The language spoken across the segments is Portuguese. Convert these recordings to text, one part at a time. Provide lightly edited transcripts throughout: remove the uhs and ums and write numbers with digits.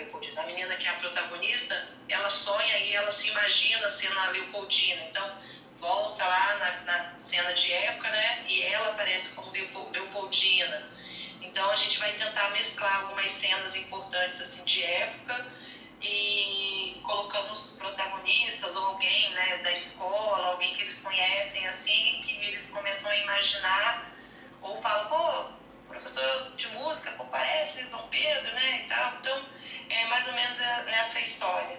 Leopoldina. A menina que é a protagonista, ela sonha e ela se imagina sendo a Leopoldina. Então, volta lá na cena de época, né? E ela aparece como Leopoldina. Então, a gente vai tentar mesclar algumas cenas importantes assim, de época e colocando os protagonistas ou alguém, né, da escola, alguém que eles conhecem, assim, que eles começam a imaginar ou falam, pô, professor de música, pô, parece Dom Pedro, né, e tal. Então, é mais ou menos nessa história.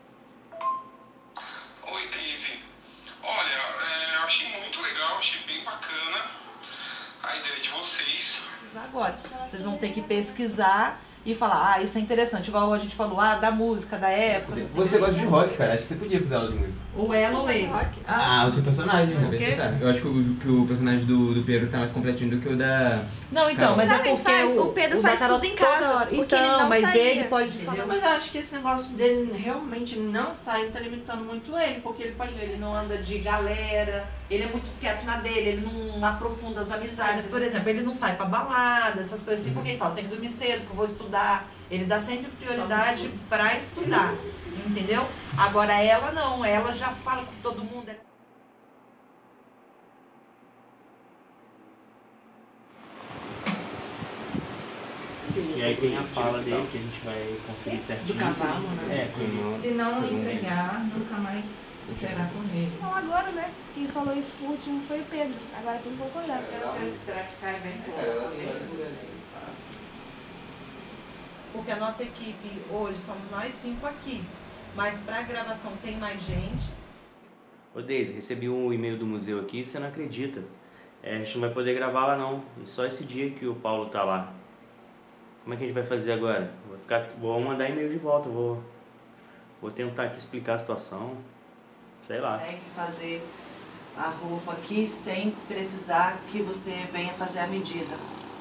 Oi, Daisy. Olha, eu achei muito legal, achei bem bacana a ideia de vocês. Agora, vocês vão ter que pesquisar e falar, isso é interessante, igual a gente falou, da música, da época. Você gosta de rock, cara, acho que você podia fazer aula de música. O ela ou ele. O seu personagem, né? Você tá. Eu acho que o personagem do Pedro tá mais completinho do que o da... Não, então, mas sabe é porque o Pedro faz tudo em casa, porque ele não mas saía. ele pode falar. Mas eu acho que esse negócio dele realmente não sai, tá limitando muito ele, porque ele pode Ele não anda de galera, ele é muito quieto na dele, ele não aprofunda as amizades. Por exemplo, ele não sai pra balada, essas coisas assim, porque ele fala, tem que dormir cedo, que eu vou estudar. Ele dá sempre prioridade pra estudar, entendeu? Agora ela não, ela já fala com todo mundo. E aí tem a fala dele que a gente vai conferir certinho. do cavalo, né? É, Se não entregar, nunca mais será com ele. Então agora, né? Quem falou isso por último foi o Pedro. Agora tem que concordar. Será que cai bem pouco? Porque a nossa equipe hoje somos nós 5 aqui, mas pra gravação tem mais gente. Ô Deise, recebi um e-mail do museu aqui e você não acredita. A gente não vai poder gravar lá não. E só esse dia que o Paulo tá lá. Como é que a gente vai fazer agora? Vou mandar e-mail de volta, vou tentar aqui explicar a situação. Sei lá. Consegue fazer a roupa aqui sem precisar que você venha fazer a medida.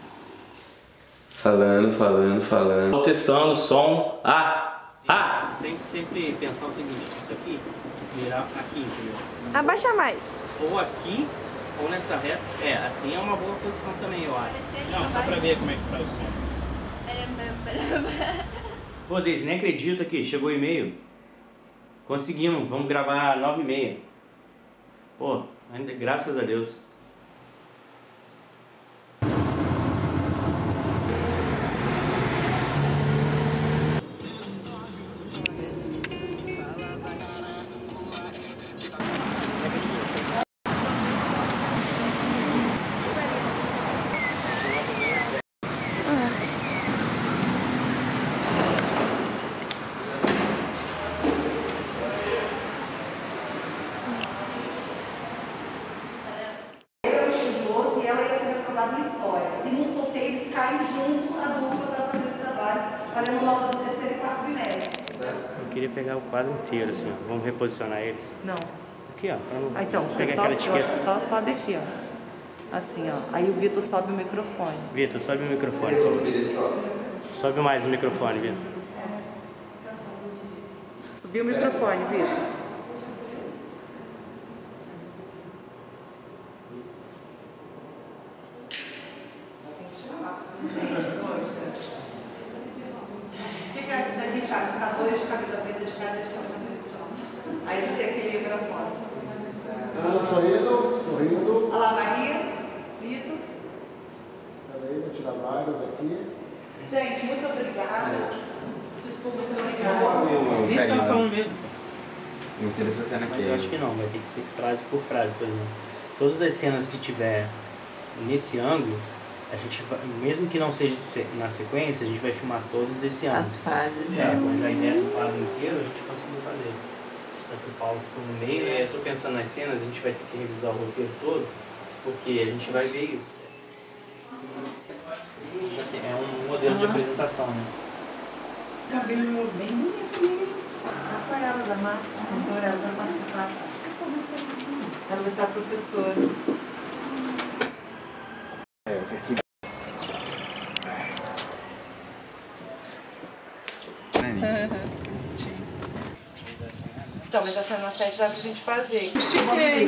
Falando. Testando, som. Você tem que sempre pensar o seguinte, isso aqui, virar aqui, entendeu? Abaixa mais. Ou aqui, ou nessa reta. Assim é uma boa posição também, eu acho. Não, só pra ver como é que sai o som. Pô, Deise, nem acredito aqui, chegou o e-mail. Conseguimos, vamos gravar 9h30. Pô, ainda, graças a Deus. Em história. E no sorteio eles caem junto a dupla para fazer esse trabalho, valendo nota do terceiro e quarto bimestre. Eu queria pegar o quadro inteiro, assim. Vamos reposicionar eles? Não. Aqui, ó. Então, você pegar só, aquela eu acho etiqueta. que só sobe aqui, ó. Assim, ó. Aí o Vitor sobe o microfone. Vitor, sobe o microfone, por favor. Sobe mais o microfone, Vitor. Subiu o microfone, Vitor. A gente vai ficar dois de camisa preta de cada, de camisa preta de lá. Aí a gente equilibra a foto. Sorrindo. Olha lá, Maria, Vitor. Peraí, vou tirar várias aqui. Gente, muito obrigada. Desculpa, muito obrigada. Isso que ela falando mesmo. Gostei dessa cena aqui. Mas eu acho que não, vai ter que ser frase por frase, por exemplo. Todas as cenas que tiver nesse ângulo, a gente vai, mesmo que não seja na sequência, a gente vai filmar todas desse ângulo. As fases, mas a ideia do quadro inteiro a gente conseguiu fazer. Só que o Paulo ficou no meio, eu tô pensando nas cenas, a gente vai ter que revisar o roteiro todo, porque a gente vai ver isso. É um modelo de apresentação, né? Cabelo bem bonito. Rafaela da Márcia, cantora, ela vai participar. Ela vai ser a professora. Então, mas essa cena 7 dá pra gente fazer. Estiquei.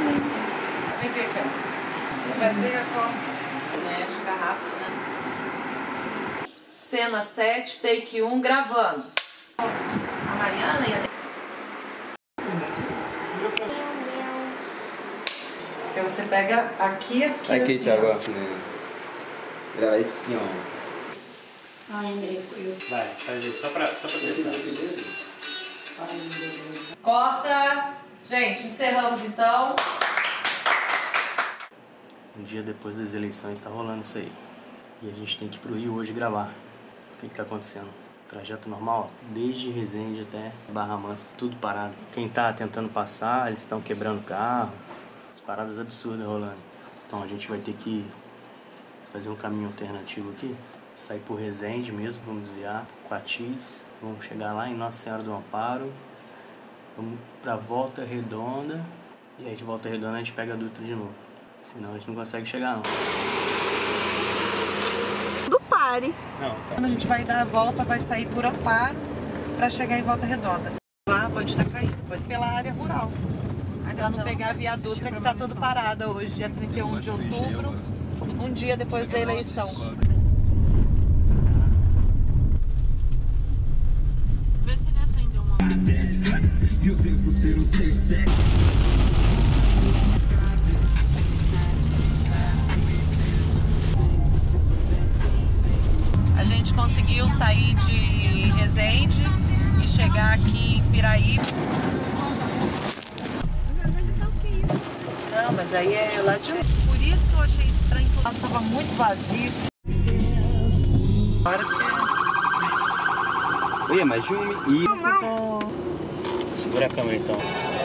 Vem ver, cara. Vai ser a como? Né? Fica rápido, né? cena 7, take 1, gravando. A Mariana ia... Porque você pega aqui, Aqui, assim, Thiago, ó. Grava assim, ó. Ai, meu Deus. Vai, faz isso, só pra testar. Corta. Gente, encerramos então. Um dia depois das eleições tá rolando isso aí. E a gente tem que ir pro Rio hoje gravar. O que tá acontecendo? Trajeto normal, desde Resende até Barra Mansa, tudo parado. Quem tá tentando passar, eles estão quebrando o carro. As paradas absurdas rolando. Então a gente vai ter que fazer um caminho alternativo aqui. Sair por Resende mesmo, vamos desviar, Coatis. Vamos chegar lá em Nossa Senhora do Amparo. Vamos pra Volta Redonda. E aí de Volta Redonda a gente pega a Dutra de novo. Senão a gente não consegue chegar não. Do pare. Não, tá. Quando a gente vai dar a volta, vai sair por Amparo para chegar em Volta Redonda. Lá pode estar caindo, pode pela área rural. Pra não pegar a Via Dutra, que está toda parada hoje, dia 31 de outubro, um dia depois da eleição. Vê se ele acendeu uma. A gente conseguiu sair de Resende e chegar aqui em Piraí. Não, mas aí é lá de... Por isso que eu achei estranho que o lado tava muito vazio. Agora que... Oi, mais de um... Segura a câmera então.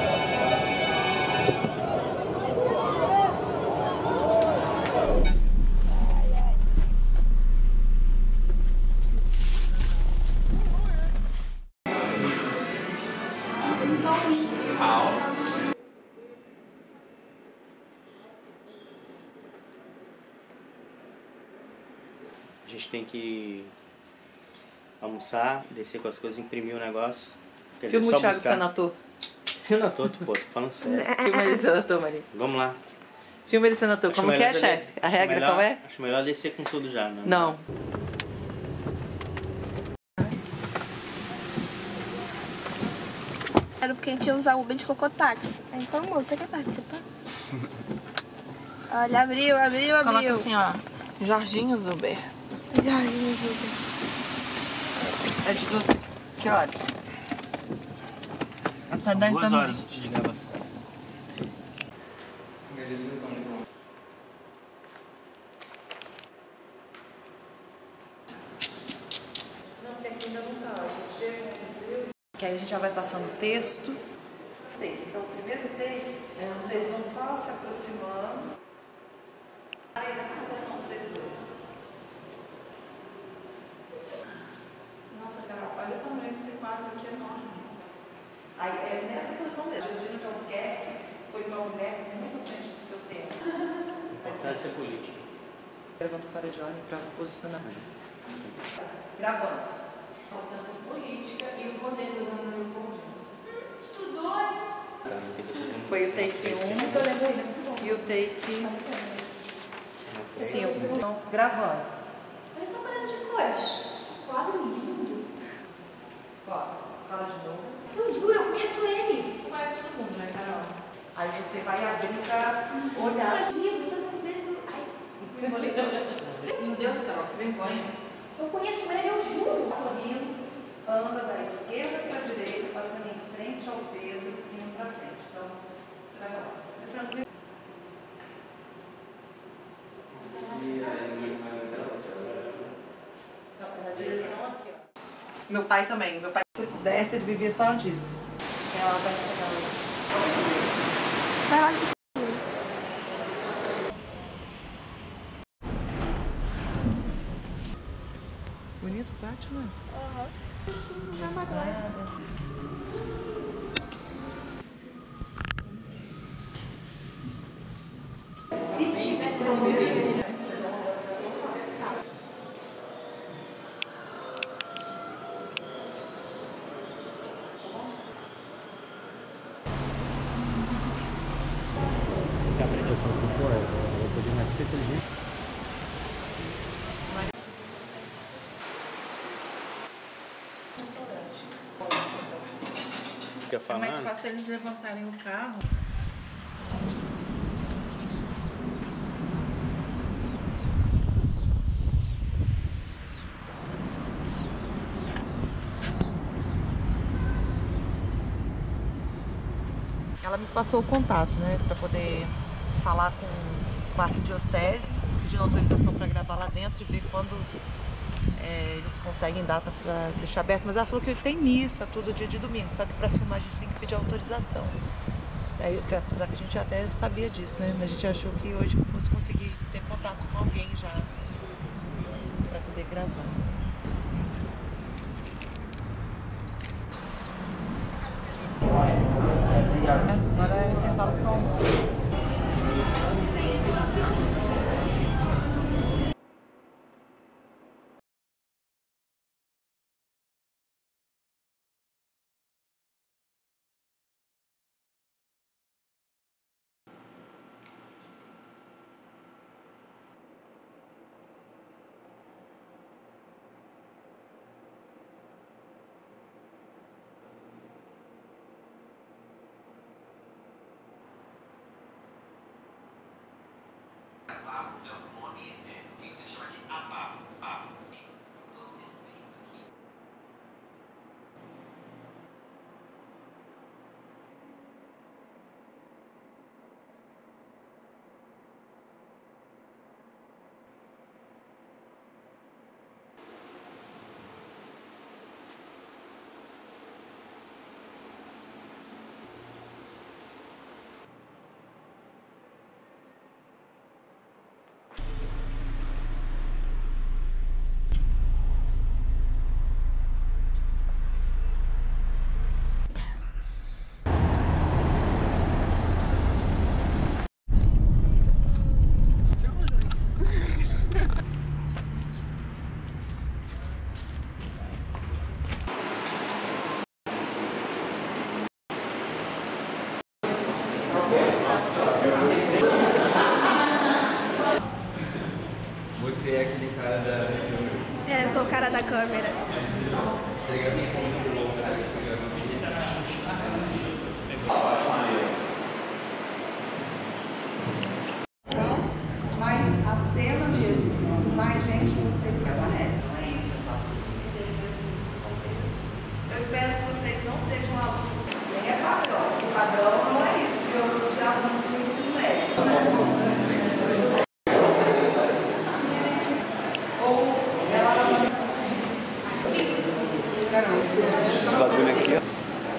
A gente tem que almoçar, descer com as coisas, imprimir o negócio. Quer dizer, filma só o Thiago buscar. Senator. Senator, pô, tô falando sério. Filma ele, Senator, Maria. Vamos lá. Filma ele, Senator. Acho Como que é, melhor chefe? A acho regra melhor- qual é? Acho melhor descer com tudo já, né? Não. Era porque a gente ia usar o Uber, a gente colocou táxi. Aí ele falou, moço, você quer participar? Olha, abriu. Coloca assim, ó. Jorginho Zuber. Jorginho Uber. É de duas... Que horas? Até 10 da 2 horas noite. de gravação. Que aí a gente já vai passando o texto. Então, o primeiro take, vocês vão só se aproximando. Aí, nessa posição, vocês dois. Nossa, Carol, olha o tamanho desse quadro aqui, enorme. Aí, é nessa posição mesmo. A Virginia Albuquerque foi uma mulher muito à frente do seu tempo. Importância política. Gravando fora de ordem para posicionar. Gravando. Importância política e o poder do Daniel Leopoldino. Foi o take 1 e o take 5. Então, gravando. Olha essa parada de cores. Que quadro lindo. Ó, fala de novo. Eu juro, eu conheço ele. Você conhece todo mundo, né, Carol? Aí você vai abrir pra olhar. Mas livro, eu não vendo. Ai, Meu Deus, Carol, que vergonha. eu conheço ele, eu juro. Sorrindo, anda da esquerda para a direita, passando em frente ao Pedro e indo para frente. Então, você vai lá. Expressando. Na direção aqui, ó. Meu pai também. Meu pai, se ele pudesse, ele vivia só disso. Ela vai pegar Vai lá. bonito o pátio, né? Aham. Não vai mais. Que aprendeu com o supor, eu podia mais ser inteligente. fica falando. É mais fácil eles levantarem o carro. Ela me passou o contato, né, para poder falar com a arquidiocese, pedir autorização para gravar lá dentro e ver quando eles conseguem data para deixar aberto. Mas ela falou que tem missa todo dia de domingo, só que para filmar a gente tem que pedir autorização. Aí, apesar que a gente até sabia disso, né, mas a gente achou que hoje fosse conseguir ter contato com alguém já para poder gravar. Agora é intervalo para almoço. Você é aquele cara da... É, sou o cara da câmera. Mas a cena mesmo, mais gente de vocês que aparece. Não é isso, é só para vocês entenderem mesmo o contexto. Eu espero que vocês não sejam alunos. Nem é padrão. O padrão não é isso que eu já aluno no ensino médio, né? Ou ela... Esse bagulho aqui, ó.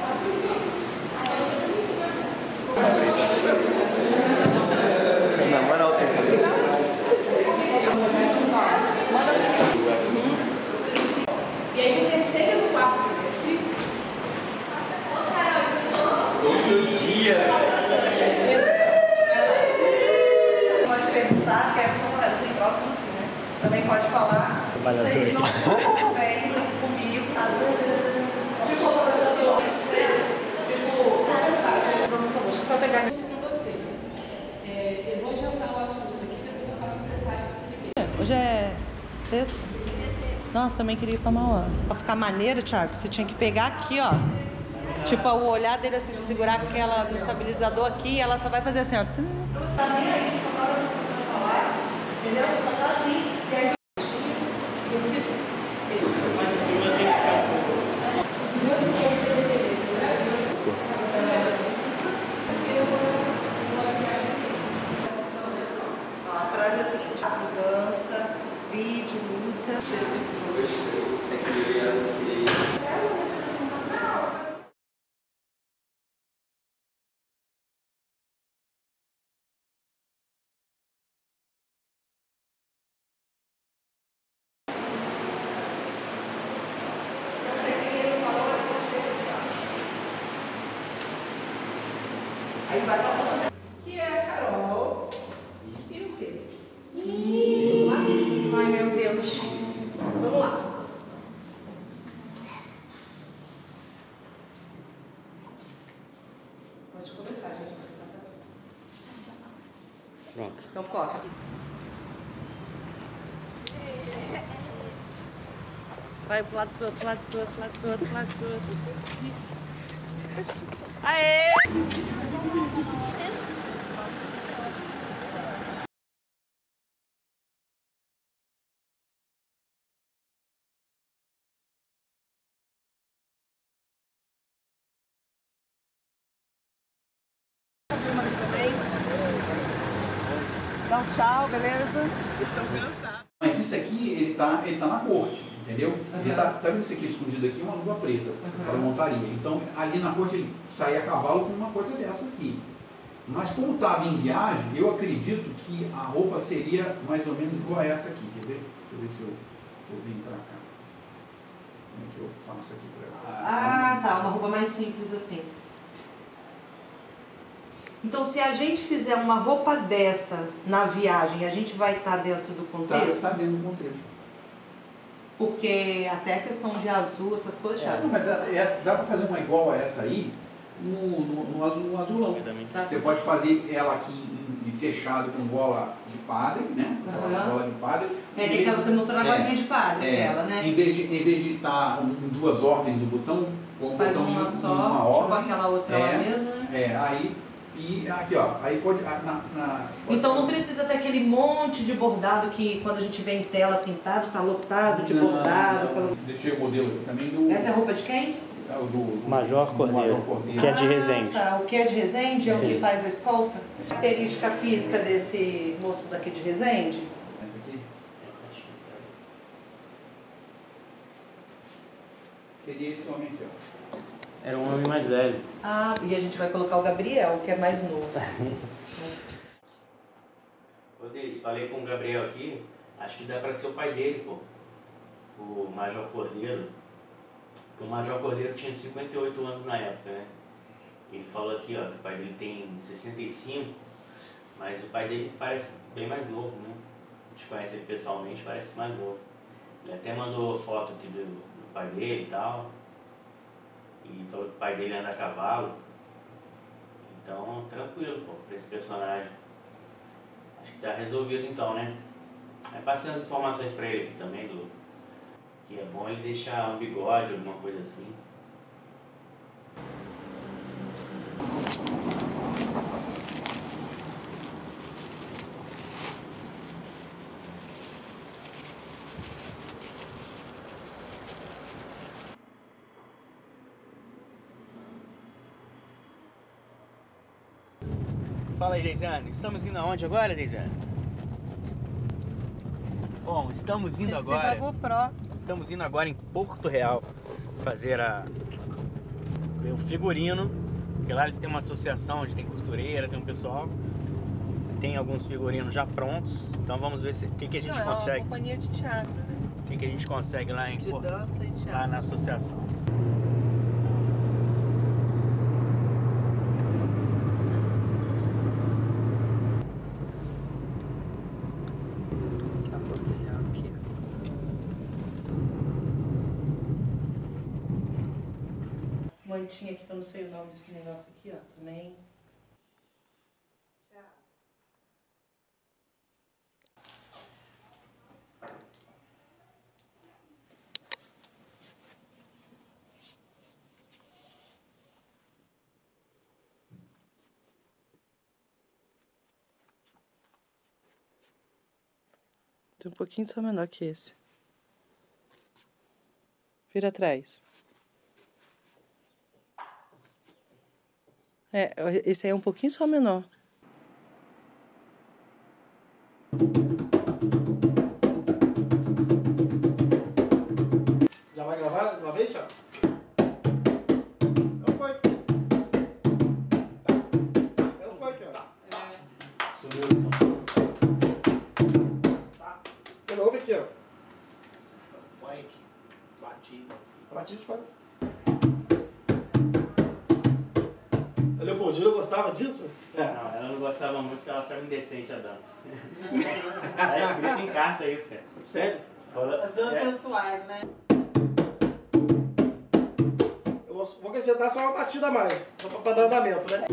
Na moral, tem que fazer. E aí no terceiro e no quarto progressivo. Todo dia, Pode perguntar, que é a pessoa não tem prova, assim, né? Também pode falar. Vocês não são bem comigo. Tipo, professor, por favor, deixa eu só pegar isso. Eu vou adiantar o assunto aqui, depois eu faço os detalhes primeiro. Hoje é sexta. Nossa, também queria ir pra Mauá. Pra ficar maneiro, Thiago, você tinha que pegar aqui, ó. Tipo, o olhar dele assim, você segurar aquela no estabilizador aqui e ela só vai fazer assim, ó. Tá nem aí, só tá dando pra falar, entendeu? Só tá assim. E aí... Mas eu fui uma tensão. Os exames são de referência no Brasil. A frase é a seguinte: dança, vídeo, música. Aí vai passando. Que é a Carol e o Pedro. Ai, meu Deus. Vamos lá. Pode começar, gente. Pronto. Então corre. Vai pro lado, pro outro lado, pro outro lado, pro outro lado, pro outro. Aê! Dá um tchau, beleza? Estão cansados. Mas isso aqui, ele tá na corte, entendeu? Ele tá vendo isso aqui escondido aqui, uma luva preta, para montaria. Então, ali na corte, ele saía a cavalo com uma coisa dessa aqui. Mas como estava em viagem, eu acredito que a roupa seria mais ou menos igual a essa aqui, quer ver? Deixa eu ver se eu vim pra cá. Como é que eu faço aqui pra... Tá, uma roupa mais simples assim. Então, se a gente fizer uma roupa dessa na viagem, a gente vai estar dentro do contexto? Tá dentro do contexto. Porque até a questão de azul, essas coisas... Mas dá para fazer uma igual a essa aí no azulão. Tá. Você pode fazer ela aqui fechada com bola de padre, né? Bola de padre. É que você mostrou agora linha de padre dela, né? Em vez de estar em duas ordens o botão, faz uma só, uma ordem, tipo aquela outra lá mesmo, né? Aí... E aqui, ó, aí pode... Então não precisa ter aquele monte de bordado que quando a gente vê em tela pintado, tá lotado de bordado. Deixei o modelo aqui também do... Essa é a roupa de quem? Do Major Cordeiro, que é de Resende. Tá. O que é de Resende é Sim. o que faz a escolta? Característica física desse moço daqui de Resende? Essa aqui? Seria esse homem aqui, ó. Era um homem mais velho. E a gente vai colocar o Gabriel, que é mais novo. Ô Deis, falei com o Gabriel aqui, acho que dá pra ser o pai dele, pô. O Major Cordeiro. Porque o Major Cordeiro tinha 58 anos na época, né? Ele falou aqui, ó, que o pai dele tem 65, mas o pai dele parece bem mais novo, né? A gente conhece ele pessoalmente, parece mais novo. Ele até mandou foto aqui do pai dele e tal. E falou que o pai dele anda a cavalo. Então, tranquilo, pô, pra esse personagem. Acho que tá resolvido então, né? Aí passei as informações pra ele aqui também, que é bom ele deixar um bigode, alguma coisa assim. Fala aí, Deisiane. Estamos indo aonde agora, Deisiane? Bom, estamos indo agora... Estamos indo agora em Porto Real fazer ver o figurino. Porque lá eles têm uma associação onde tem costureira, tem um pessoal. Tem alguns figurinos já prontos. Então vamos ver o que a gente consegue. É uma companhia de teatro, né? O que a gente consegue lá em Porto Real. Dança e teatro. Lá na associação. Tinha aqui que eu não sei o nome desse negócio aqui, ó, também. Tem um pouquinho só menor que esse. Vira atrás. Esse aí é um pouquinho só menor. Já vai gravar uma vez, já? Não foi. Não foi, cara. Sumiu. Tá. De novo aqui, ó. Foi aqui. Batido. Batido de fora. A Leopoldina gostava disso? Não, ela não gostava muito porque ela achava indecente a dança. Tá escrito em carta isso, cara. Sério? As danças sensuais, né? Eu vou acrescentar só uma batida a mais, só pra dar andamento, né?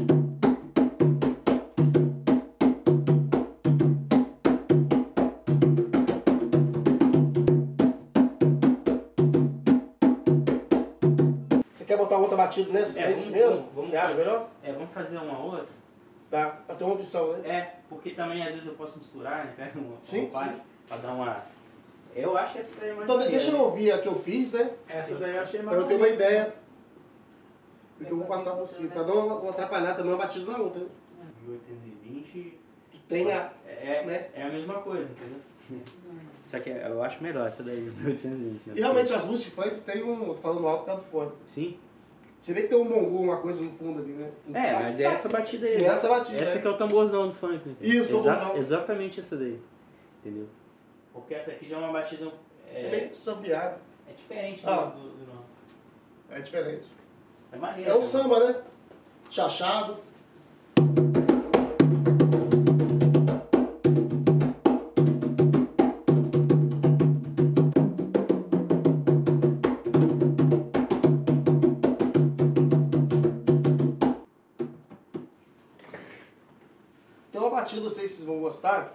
Você quer botar botar outra batida nesse mesmo? Você acha melhor? Vamos fazer uma outra. Tá, pra ter uma opção, né? Porque também às vezes eu posso misturar, né? Pega uma Sim. Pra dar uma... Eu acho que essa daí é mais Então maneira, deixa eu ouvir a que eu fiz, né? Essa daí eu achei mais Pra eu ter uma ideia do que eu vou passar por cima. Pra não atrapalhar também uma batida na outra, né? 1820... Tem a... É a mesma coisa, entendeu? Só que eu acho melhor essa daí, 1820. E realmente as músicas de funk tem um... Tô falando alto por causa do fone. Sim. Você vê que tem um bongo, uma coisa no fundo ali, né? Mas é essa batida aí. É essa batida. Essa que é o tamborzão do funk. Né? Isso, o tamborzão. Exatamente essa daí. Entendeu? Porque essa aqui já é uma batida... É bem sambiado. É diferente do nosso. É diferente. É maneiro. É um samba, né? Chachado. Tem uma batida, não sei se vocês vão gostar.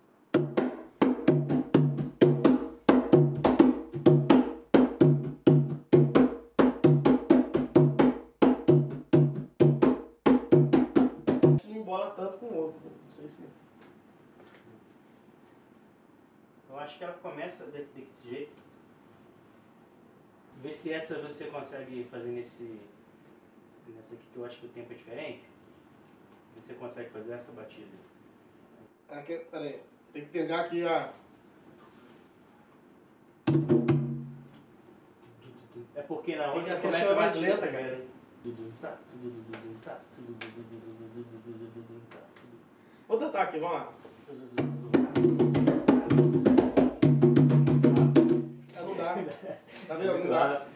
Não embola tanto com o outro, não sei se... Eu acho que ela começa desse jeito. Vê se essa você consegue fazer nessa aqui, que eu acho que o tempo é diferente. Você consegue fazer essa batida. Aqui, peraí, tem que pegar aqui a... É porque na outra Porque a mais lenta, cara. Vou tentar aqui, vamos lá. Não dá. Tá vendo? Não dá.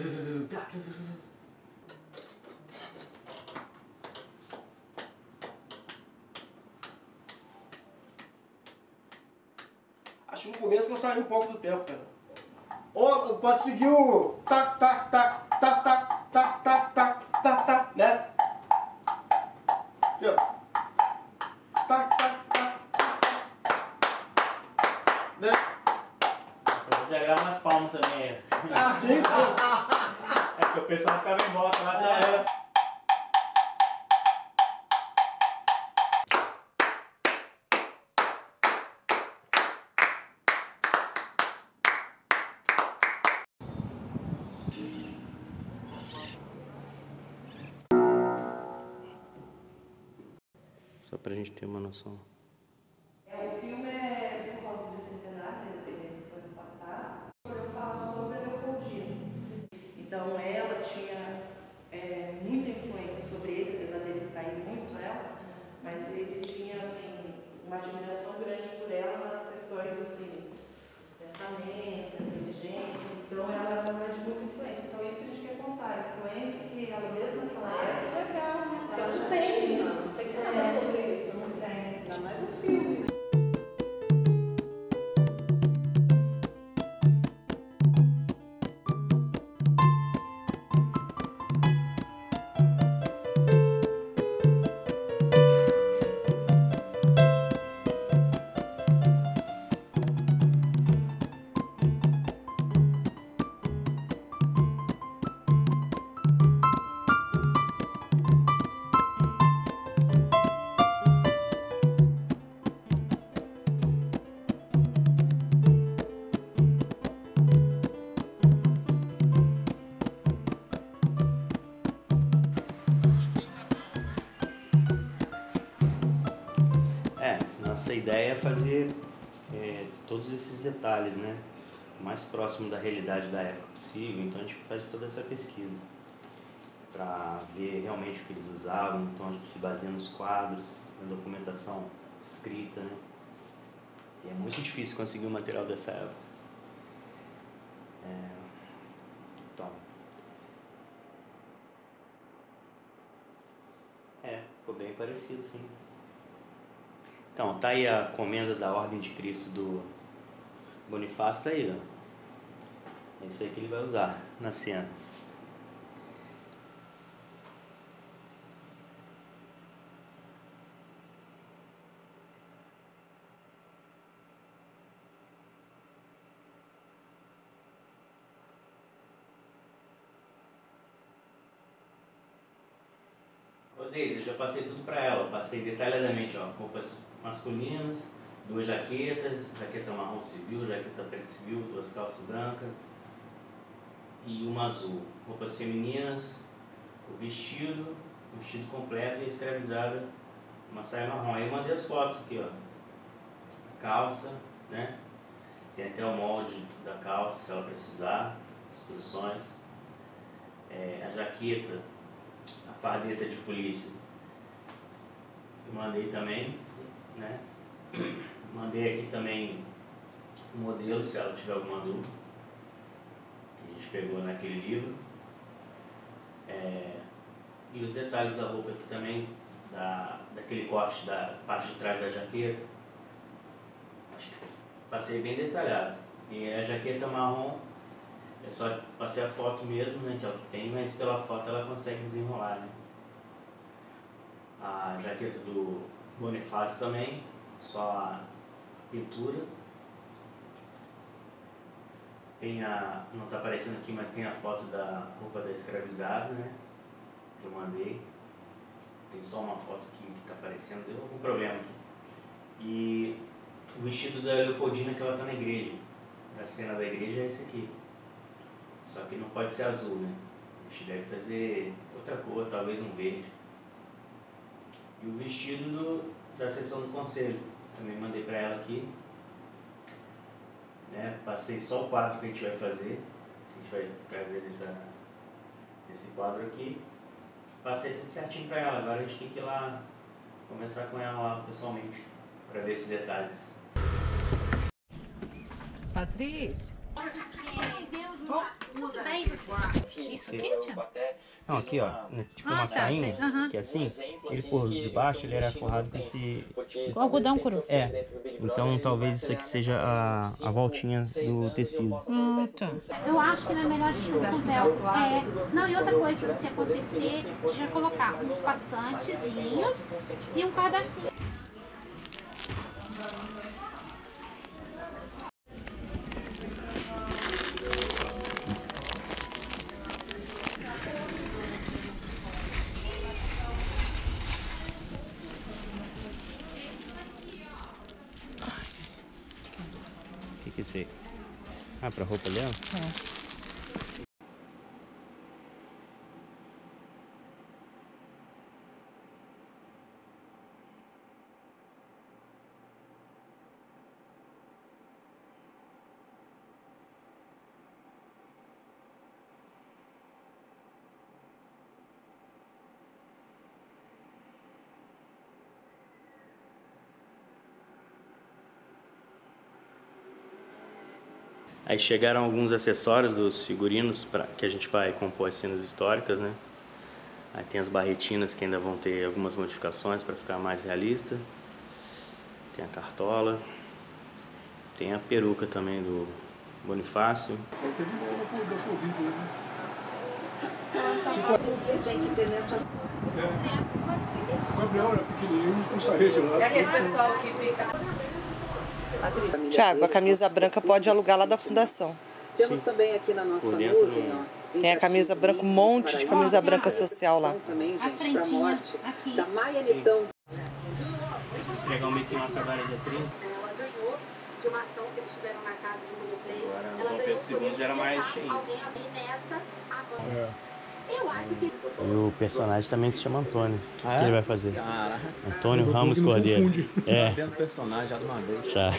Acho que no começo não saiu um pouco do tempo, cara. Ou pode seguir o tá, tá, tá, tá, tá, tá, tá, tá, tá, tá, né? Aqui, ó. Tá, tá, tá, né? Já grava umas palmas também. Sim, sim. É porque o pessoal ficava em volta lá. Só pra gente ter uma noção. O filme é por causa do bicentenário da independência do ano passado. Eu falo sobre a Leopoldina. Então ela tinha muita influência sobre ele, apesar dele trair muito ela, mas ele tinha assim, uma admiração grande por ela nas questões assim, dos pensamentos, da inteligência. Então ela era uma mulher de muita influência. Então isso que a gente quer contar, a influência que ela mesma naquela época. Legal, né? Que ela já Tem, tinha. não tem nada sobre isso. Não tem. Ainda mais um filme. Nossa ideia é fazer todos esses detalhes, né? O mais próximo da realidade da época possível. Então a gente faz toda essa pesquisa para ver realmente o que eles usavam. Então a gente se baseia nos quadros, na documentação escrita, né? E é muito difícil conseguir um material dessa época. Então, ficou bem parecido, sim. Então, tá aí a comenda da Ordem de Cristo do Bonifácio, tá aí, ó. É isso aí que ele vai usar na cena. Deise, eu já passei tudo pra ela. Passei detalhadamente, ó, roupas masculinas, 2 jaquetas, jaqueta marrom civil, jaqueta preta civil, 2 calças brancas e uma azul. Roupas femininas, o vestido completo e a escravizada, uma saia marrom. Aí eu mandei as fotos aqui, ó. A calça, né? Tem até o molde da calça, se ela precisar, instruções. A jaqueta, a fardeta de polícia, eu mandei também, né? Mandei aqui também o modelo, se ela tiver alguma dúvida, que a gente pegou naquele livro. E os detalhes da roupa aqui também, daquele corte da parte de trás da jaqueta. Acho que passei bem detalhado. E a jaqueta marrom, é só passei a foto mesmo, né, que é o que tem, mas pela foto ela consegue desenrolar, né? A jaqueta do Bonifácio também, só a pintura. Tem não está aparecendo aqui, mas tem a foto da roupa da escravizada, né, que eu mandei. Tem só uma foto aqui que está aparecendo, deu algum problema aqui. E o vestido da Leopoldina, que ela está na igreja. A cena da igreja é esse aqui. Só que não pode ser azul, né? A gente deve fazer outra cor, talvez um verde. E o vestido da sessão do conselho, também mandei para ela aqui. Né? Passei só o quadro que a gente vai fazer. A gente vai fazer nesse quadro aqui. Passei tudo certinho para ela. Agora a gente tem que ir lá conversar com ela lá pessoalmente para ver esses detalhes. Patrícia. Tudo bem, isso aqui, Tiago? Não, aqui ó, tipo uma sainha, que é assim, ele por debaixo ele era forrado com esse... O algodão cru. Então talvez isso aqui seja a voltinha do tecido. Tá. Eu acho que não é melhor a gente fazer com véu. Não, e outra coisa, se acontecer, a gente vai colocar uns passantezinhos e um pedacinho. O que é isso aí? Ah, pra roupa dela? Aí chegaram alguns acessórios dos figurinos que a gente vai compor as cenas históricas, né? Aí tem as barretinas que ainda vão ter algumas modificações para ficar mais realista. Tem a cartola. Tem a peruca também do Bonifácio. Tem que ter nessas... Gabriel era pequenininho, não saía de lá. É aquele pessoal que fica... Tiago, a camisa branca pode alugar lá da fundação. Temos também aqui na nossa nuvem, ó. Tem a camisa branca, um monte de camisa branca social lá. Também, gente, pra morte. Da Maia Nitão. Vou entregar um meio uma trabalho de 30. Ela ganhou de uma ação que eles tiveram na casa do Globoplay. Agora o Dom Pedro II já era mais cheio. Eu acho que... E o personagem também se chama Antônio. O que ele vai fazer? Antônio Ramos Cordeiro. Dentro do personagem já de uma vez. Tá.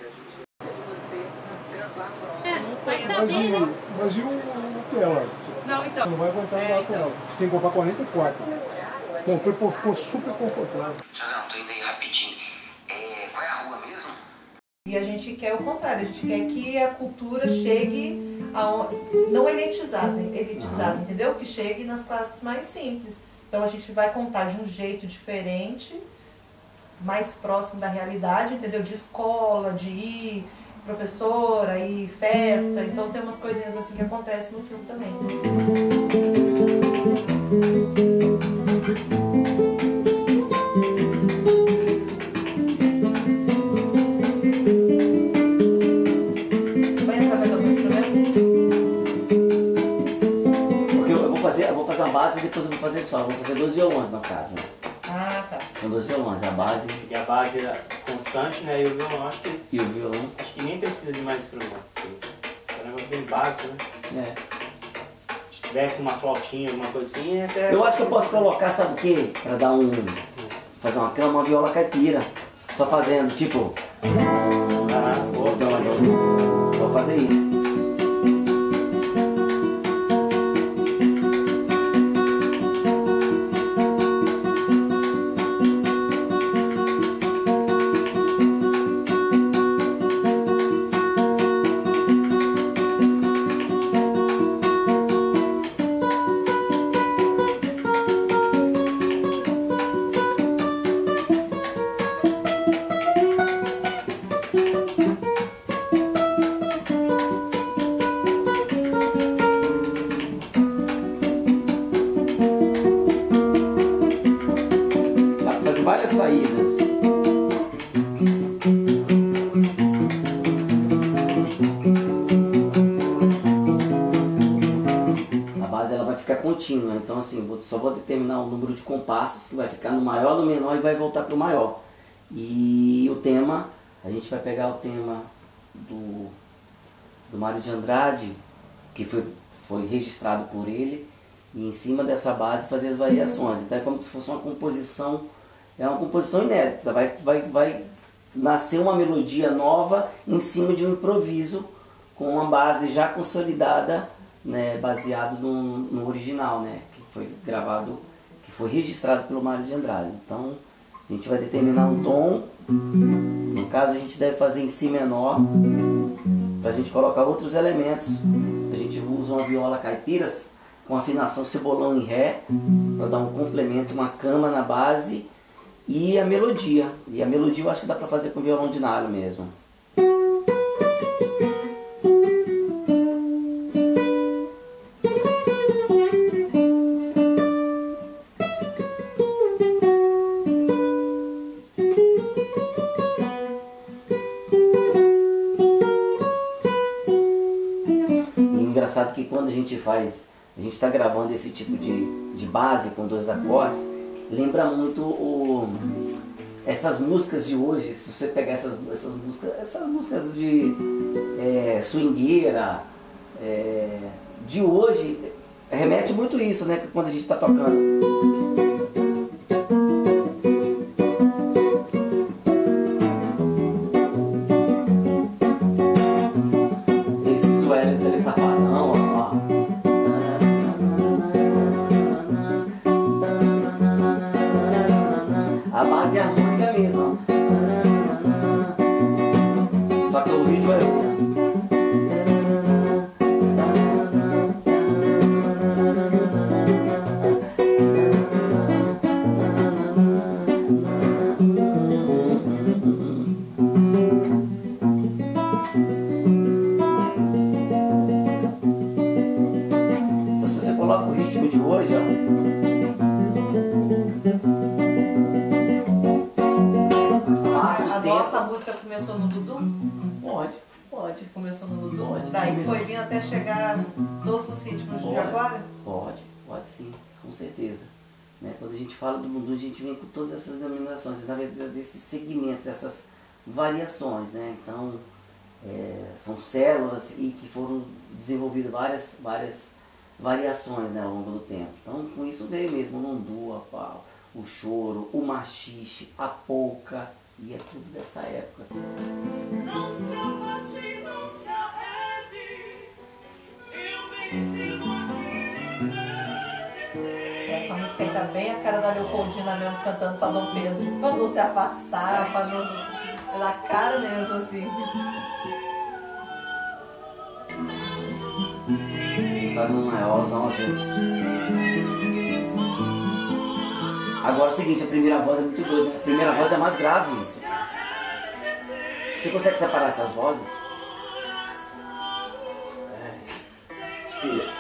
Imagina o tela. Não, então. Você não vai aguentar lá com ela. Você tem que comprar 44. Bom, ficou super confortável. Não, tô indo aí rapidinho. Qual é a rua mesmo? E a gente quer o contrário, a gente quer que a cultura chegue não elitizada, entendeu? Que chegue nas classes mais simples. Então a gente vai contar de um jeito diferente, mais próximo da realidade, entendeu? De escola, de ir professora, ir festa. Então tem umas coisinhas assim que acontecem no filme também. Eu vou fazer uma base e depois eu vou fazer só. Vou fazer 2 violões no caso, né? Ah, tá. São 2 violões, a base. E a base é constante, né? E o violão, acho que. E o violão? Acho que nem precisa de mais instrumento. É um negócio bem básico, né? É. Se tivesse uma flautinha, alguma coisa assim, até. Eu acho que eu posso colocar, sabe o quê? Pra dar um. Fazer uma cama, uma viola caipira. Só fazendo, tipo. Vou fazer isso. Contínua, então assim, só vou determinar o número de compassos que vai ficar no maior, no menor e vai voltar para o maior. E o tema, a gente vai pegar o tema do Mário de Andrade, que foi registrado por ele, e em cima dessa base fazer as variações. Então é como se fosse uma composição, é uma composição inédita, vai nascer uma melodia nova em cima de um improviso com uma base já consolidada, né, baseado no original, né, que foi gravado, que foi registrado pelo Mário de Andrade. Então a gente vai determinar um tom, no caso a gente deve fazer em Si menor, para a gente colocar outros elementos. A gente usa uma viola caipira com afinação cebolão em Ré, para dar um complemento, uma cama na base e a melodia. E a melodia eu acho que dá para fazer com violão de nylon mesmo. Engraçado que quando a gente está gravando esse tipo de base com 2 acordes, lembra muito essas músicas de hoje. Se você pegar essas músicas de swingueira de hoje, remete muito isso, né? Quando a gente está tocando. A base é harmônica mesmo, ó. Só que o ritmo é outro. Então se você coloca o ritmo de hoje, ó. Essa música começou no Dudu? Pode. Começou no Dudu? Pode. Daí foi vindo até chegar todos os ritmos de agora? Pode sim, com certeza. Né? Quando a gente fala do Dudu, a gente vem com todas essas denominações, na verdade, desses segmentos, essas variações, né? Então, são células e que foram desenvolvidas várias variações, né, ao longo do tempo. Então, com isso veio mesmo o lundu, a pau, o choro, o machixe, a polca. E é tudo dessa época, assim. Não se afaste, não se arrede, eu venci essa música aí tá bem a cara da Leopoldina mesmo, cantando pra Dom Pedro, pra não se afastar, pra não... na cara mesmo, assim. Faz um maiorzão assim. Agora é o seguinte, a primeira voz é muito doida. A primeira voz é mais grave. Você consegue separar essas vozes? difícil.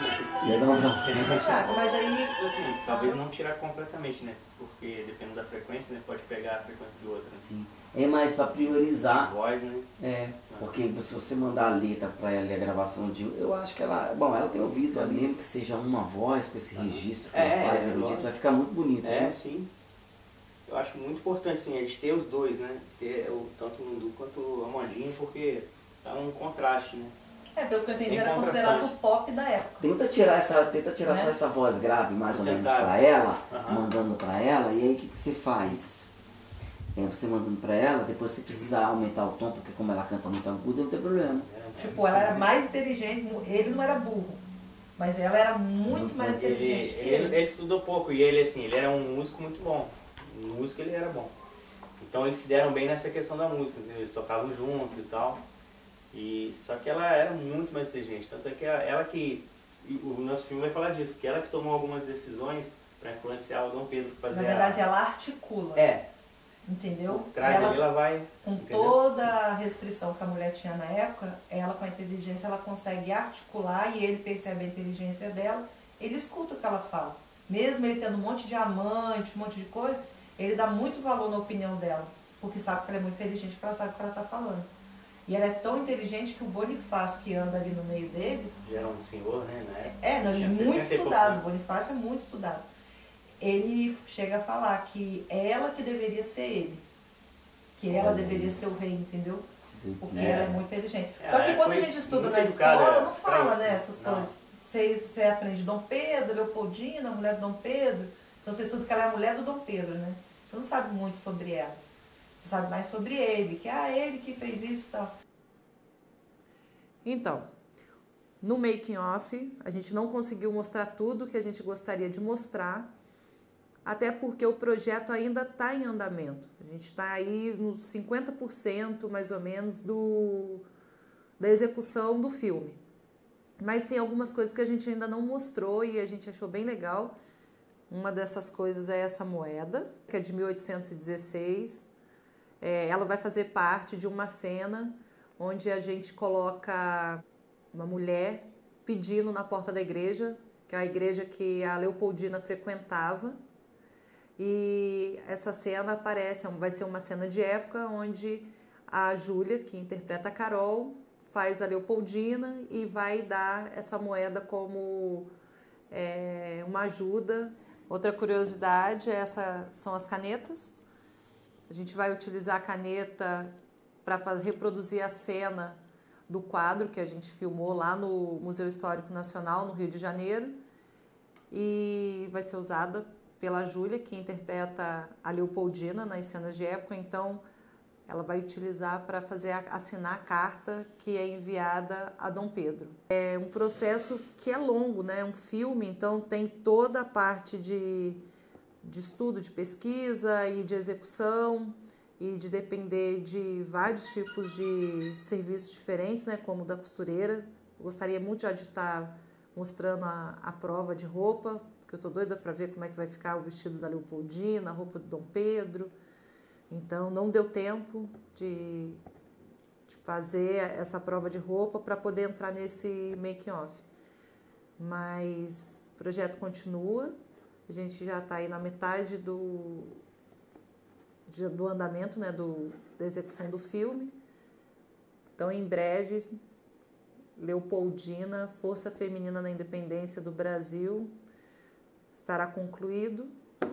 Mas aí... Assim, talvez não tirar completamente, né? Porque dependendo da frequência, né? Pode pegar a frequência do outro. Né? Sim. É mais para priorizar. A voz, né? É, porque se você mandar a letra para ela e a gravação de... Eu acho que ela... Bom, ela tem ouvido ali, mesmo que seja uma voz com esse registro que ela faz, erudito, vai ficar muito bonito. É, né? sim. Eu acho muito importante, assim, a gente ter os dois, né? Ter tanto o Lundu quanto o Amandinho, porque dá um contraste, né? Pelo que eu entendi, era considerado o pop da época. Tenta tirar só essa voz grave, mais ou menos, para ela, mandando para ela, e aí o que você faz? Você mandando para ela, depois você precisa aumentar o tom, porque como ela canta muito agudo, não tem problema. Tipo, ela era mais inteligente, ele não era burro, mas ela era muito mais inteligente que ele. Ele estudou pouco, e ele, assim, ele era um músico muito bom. Música ele era bom. Então eles se deram bem nessa questão da música, entendeu? Eles tocavam juntos e tal. Só que ela era muito mais inteligente. Tanto é que ela que... O nosso filme vai falar disso, que ela que tomou algumas decisões para influenciar o Dom Pedro para fazer. Na verdade, ela articula. Entendeu? Ela vai... Com toda a restrição que a mulher tinha na época, ela com a inteligência, ela consegue articular e ele percebe a inteligência dela, ele escuta o que ela fala. Mesmo ele tendo um monte de amante, um monte de coisa, ele dá muito valor na opinião dela, porque sabe que ela é muito inteligente, porque ela sabe o que ela está falando. E ela é tão inteligente que o Bonifácio, que anda ali no meio deles... Já era um senhor, né? Não, ele é muito estudado, o Bonifácio é muito estudado. Ele chega a falar que ela que deveria ser ele, que ela deveria ser o rei, entendeu? Porque ela é muito inteligente. Só que quando a gente estuda na escola, não fala, né, essas coisas. Você aprende Dom Pedro, Leopoldina, a mulher do Dom Pedro. Então você estuda que ela é a mulher do Dom Pedro, né? Você não sabe muito sobre ela. Você sabe mais sobre ele, que ele que fez isso e tal. Então, no making off, a gente não conseguiu mostrar tudo que a gente gostaria de mostrar, até porque o projeto ainda está em andamento. A gente está aí nos 50% mais ou menos da execução do filme. Mas tem algumas coisas que a gente ainda não mostrou e a gente achou bem legal. Uma dessas coisas é essa moeda, que é de 1816. Ela vai fazer parte de uma cena onde a gente coloca uma mulher pedindo na porta da igreja, que é a igreja que a Leopoldina frequentava. E essa cena vai ser uma cena de época onde a Júlia, que interpreta a Carol, faz a Leopoldina e vai dar essa moeda como uma ajuda. Outra curiosidade, são as canetas. A gente vai utilizar a caneta para reproduzir a cena do quadro que a gente filmou lá no Museu Histórico Nacional, no Rio de Janeiro. E vai ser usada pela Júlia, que interpreta a Leopoldina nas cenas de época. Então, ela vai utilizar para assinar a carta que é enviada a Dom Pedro. É um processo que é longo, né? É um filme, então tem toda a parte de estudo, de pesquisa e de execução e de depender de vários tipos de serviços diferentes, né? Como o da costureira. Eu gostaria muito já de estar mostrando a prova de roupa, porque eu estou doida para ver como é que vai ficar o vestido da Leopoldina, a roupa do Dom Pedro. Então, não deu tempo de fazer essa prova de roupa para poder entrar nesse making-off. Mas o projeto continua, a gente já está aí na metade do andamento, né, da execução do filme. Então, em breve, Leopoldina, Força Feminina na Independência do Brasil, estará concluído.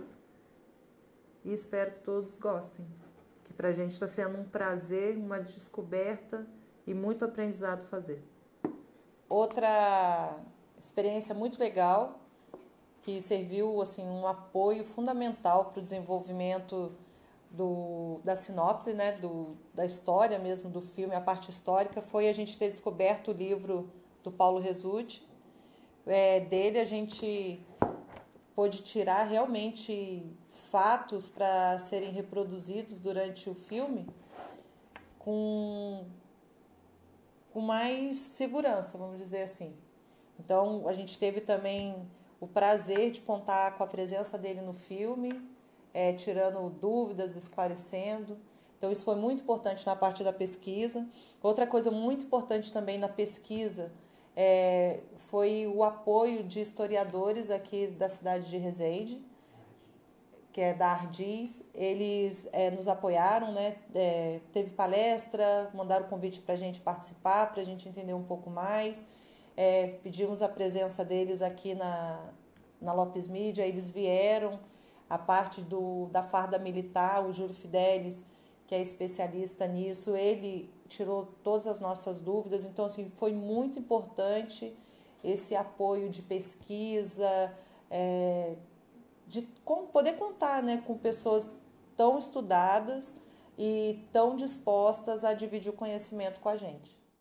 E espero que todos gostem, que pra gente está sendo um prazer, uma descoberta e muito aprendizado fazer. Outra experiência muito legal, que serviu assim, um apoio fundamental para o desenvolvimento da sinopse, né, da história mesmo do filme, a parte histórica, foi a gente ter descoberto o livro do Paulo Resutti. Dele a gente pôde tirar realmente fatos para serem reproduzidos durante o filme com mais segurança, vamos dizer assim. Então, a gente teve também o prazer de contar com a presença dele no filme, tirando dúvidas, esclarecendo. Então, isso foi muito importante na parte da pesquisa. Outra coisa muito importante também na pesquisa foi o apoio de historiadores aqui da cidade de Resende, que é da Ardis. Eles nos apoiaram, né? Teve palestra, mandaram convite para a gente participar, para a gente entender um pouco mais. Pedimos a presença deles aqui na Lopes Mídia, eles vieram, a parte da farda militar, o Júlio Fidelis, que é especialista nisso, ele tirou todas as nossas dúvidas. Então, assim, foi muito importante esse apoio de pesquisa, de poder contar, né, com pessoas tão estudadas e tão dispostas a dividir o conhecimento com a gente.